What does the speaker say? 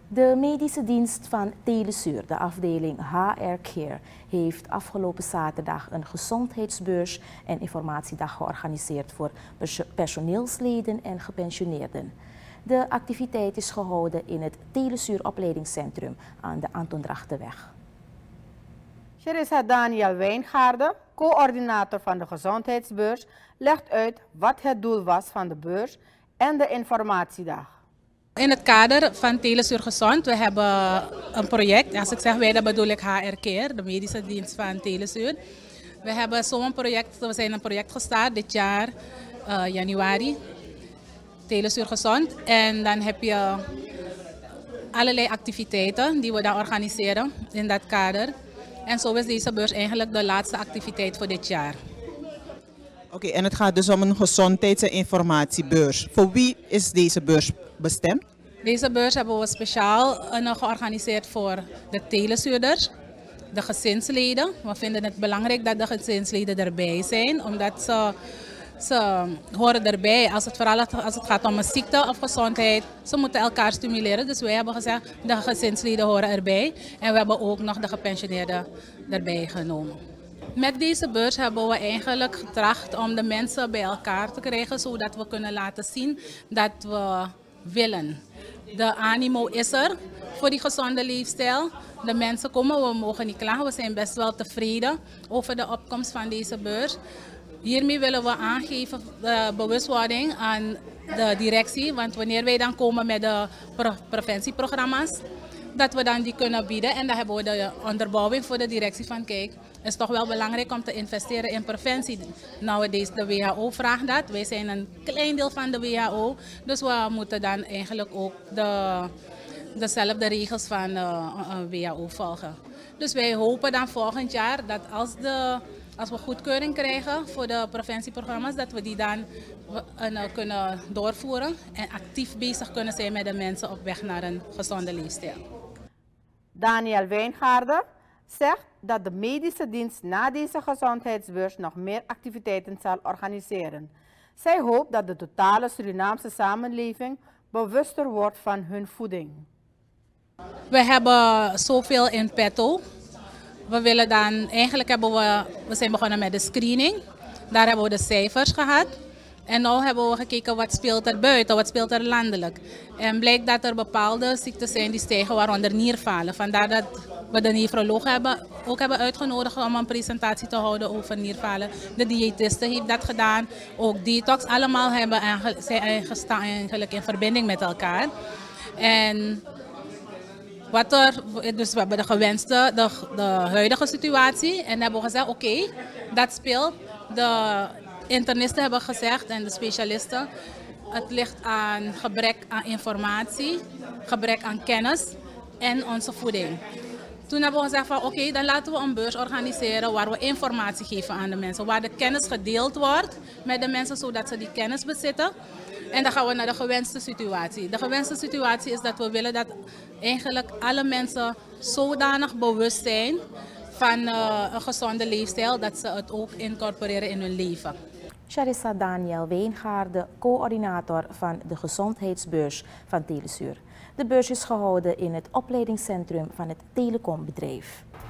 De medische dienst van Telesuur, de afdeling HR Care, heeft afgelopen zaterdag een gezondheidsbeurs en informatiedag georganiseerd voor personeelsleden en gepensioneerden. De activiteit is gehouden in het Telesuur opleidingscentrum aan de Anton Drachtenweg. Charissa Daniel Wijngaarden, coördinator van de gezondheidsbeurs, legt uit wat het doel was van de beurs en de informatiedag. In het kader van Telesuur Gezond, we hebben een project. Als ik zeg wij, dan bedoel ik HR Care, de medische dienst van Telesuur. We hebben zo'n project, we zijn een project gestart dit jaar, januari, Telesuur Gezond. En dan heb je allerlei activiteiten die we dan organiseren in dat kader. En zo is deze beurs eigenlijk de laatste activiteit voor dit jaar. Oké, en het gaat dus om een gezondheids- en informatiebeurs. Voor wie is deze beurs bestemd? Deze beurs hebben we speciaal georganiseerd voor de telesuurders, de gezinsleden. We vinden het belangrijk dat de gezinsleden erbij zijn, omdat ze horen erbij, vooral als het gaat om een ziekte of gezondheid. Ze moeten elkaar stimuleren, dus wij hebben gezegd de gezinsleden horen erbij. En we hebben ook nog de gepensioneerden erbij genomen. Met deze beurs hebben we eigenlijk getracht om de mensen bij elkaar te krijgen, zodat we kunnen laten zien dat we willen. De animo is er voor die gezonde leefstijl. De mensen komen, we mogen niet klagen, we zijn best wel tevreden over de opkomst van deze beurs. Hiermee willen we aangeven de bewustwording aan de directie, want wanneer wij dan komen met de preventieprogramma's, dat we dan die kunnen bieden. En dan hebben we de onderbouwing voor de directie van kijk, het is toch wel belangrijk om te investeren in preventie. Nowadays, de WHO vraagt dat. Wij zijn een klein deel van de WHO, dus we moeten dan eigenlijk ook dezelfde regels van de WHO volgen. Dus wij hopen dan volgend jaar dat als we goedkeuring krijgen voor de preventieprogramma's, dat we die dan kunnen doorvoeren en actief bezig kunnen zijn met de mensen op weg naar een gezonde leefstijl. Daniel Wijngaarden zegt dat de medische dienst na deze gezondheidsbeurs nog meer activiteiten zal organiseren. Zij hoopt dat de totale Surinaamse samenleving bewuster wordt van hun voeding. We hebben zoveel in petto. We zijn begonnen met de screening. Daar hebben we de cijfers gehad. En nu hebben we gekeken wat speelt er buiten, wat speelt er landelijk. En blijkt dat er bepaalde ziektes zijn die stijgen, waaronder nierfalen. Vandaar dat we de nefroloog ook hebben uitgenodigd om een presentatie te houden over nierfalen. De diëtiste heeft dat gedaan, ook detox. Allemaal staan eigenlijk in verbinding met elkaar. En dus we hebben de huidige situatie en hebben we gezegd oké, dat speelt. De internisten hebben gezegd en de specialisten, het ligt aan gebrek aan informatie, gebrek aan kennis en onze voeding. Toen hebben we gezegd van oké, dan laten we een beurs organiseren waar we informatie geven aan de mensen, waar de kennis gedeeld wordt met de mensen zodat ze die kennis bezitten. En dan gaan we naar de gewenste situatie. De gewenste situatie is dat we willen dat eigenlijk alle mensen zodanig bewust zijn van een gezonde leefstijl dat ze het ook incorporeren in hun leven. Charissa Daniel Wijngaarden, coördinator van de gezondheidsbeurs van Telesuur. De beurs is gehouden in het opleidingscentrum van het telecombedrijf.